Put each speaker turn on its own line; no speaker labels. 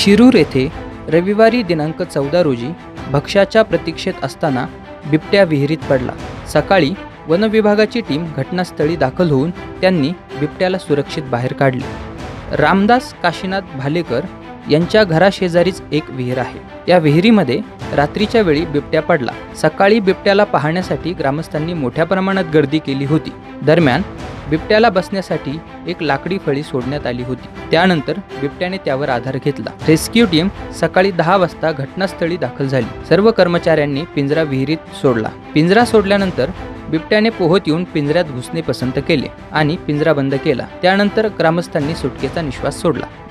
शिरूर येथे रविवारी दिनांक 14 रोजी भक्ष्याच्या प्रतीक्षेत असताना बिबट्या विहिरीत पडला। सकाळी वन विभागाची टीम घटनास्थळी दाखल होऊन त्यांनी बिबट्याला सुरक्षित बाहेर काढले। रामदास काशीनाथ भालेकर यांच्या घराशेजारीच एक विहीर आहे। या विहिरीमध्ये रात्रीच्या वेळी बिबट्या पडला। सकाळी बिबट्याला पाहण्यासाठी ग्रामस्थांनी मोठ्या प्रमाणात गर्दी केली होती। दरम्यान बिबट्याला बसण्यासाठी एक लाकडी फळी सोडण्यात आली होती। त्यानंतर बिबट्याने त्यावर आधार घेतला। रेस्क्यू टीम सकाळी 10 वाजता घटनास्थळी दाखल झाली। सर्व कर्मचाऱ्यांनी पिंजरा विहिरीत सोडला। पिंजरा सोडल्यानंतर बिबट्याने पोहत येऊन पिंजऱ्यात घुसणे पसंत केले आणि पिंजरा बंद केला। त्यानंतर ग्रामस्थांनी सुटकेचा निश्वास सोडला।